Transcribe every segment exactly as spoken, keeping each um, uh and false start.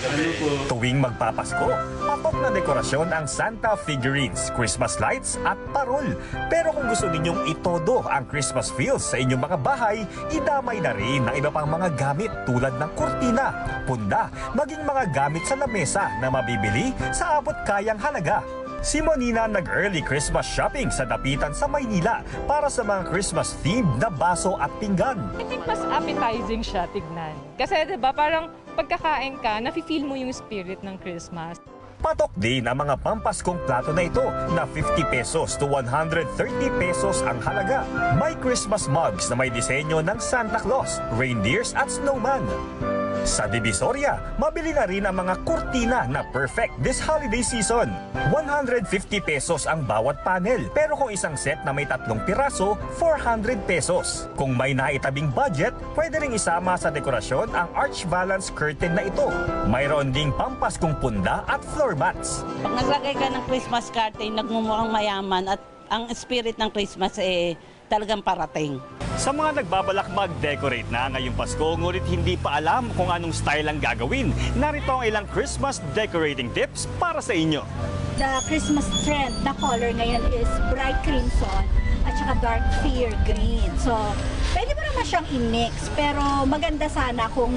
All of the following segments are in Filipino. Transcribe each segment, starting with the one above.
Tuwing magpapasko, patok na dekorasyon ang Santa figurines, Christmas lights at parol. Pero kung gusto ninyong itodo ang Christmas feels sa inyong mga bahay, idamay na rin ng iba pang mga gamit tulad ng kurtina, punda, maging mga gamit sa lamesa na mabibili sa abot kayang halaga. Si Monina nag-early Christmas shopping sa Dapitan sa Maynila para sa mga Christmas-themed na baso at pinggan. I think mas appetizing siya tignan. Kasi diba parang pagkakain ka, nafe-feel mo yung spirit ng Christmas. Patok din ang mga pampaskong plato na ito na fifty pesos to one hundred thirty pesos ang halaga. May Christmas mugs na may disenyo ng Santa Claus, reindeers at snowman. Sa Divisoria, mabili na rin ang mga kurtina na perfect this holiday season. one hundred fifty pesos ang bawat panel, pero kung isang set na may tatlong piraso, four hundred pesos. Kung may naitabing budget, pwede ring isama sa dekorasyon ang arch valance curtain na ito. Mayroon ding pampaskong punda at floor mats. Pag naglagay ka ng Christmas curtain, nagmumukhang mayaman at ang spirit ng Christmas eh talagang parating. Sa mga nagbabalak mag-decorate na ngayong Pasko, ngunit hindi pa alam kung anong style ang gagawin, narito ang ilang Christmas decorating tips para sa inyo. The Christmas trend na color ngayon is bright crimson at saka dark clear green. So, pwede mo naman siyang i-mix, pero maganda sana kung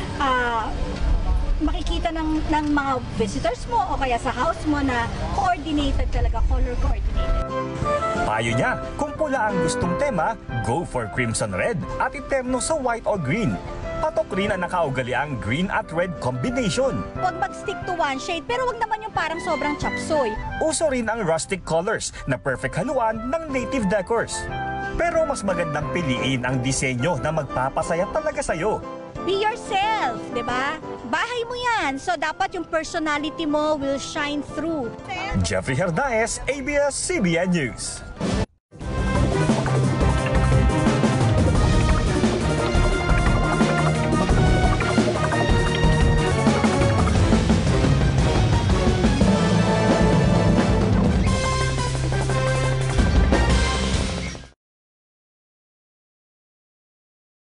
uh, makikita ng, ng mga visitors mo o kaya sa house mo na coordinated talaga, color coordinated. Payo niya, kung pula ang gustong tema, go for crimson red at iterno sa white o green. Patok rin ang nakaugaliang green at red combination. Huwag mag-stick to one shade, pero wag naman yung parang sobrang chapsoy. Uso rin ang rustic colors na perfect haluan ng native decors. Pero mas magandang piliin ang disenyo na magpapasaya talaga sa'yo. Be yourself, di ba? Bahay mo yan, so dapat yung personality mo will shine through. Jeffrey Herdaez, A B S C B N News.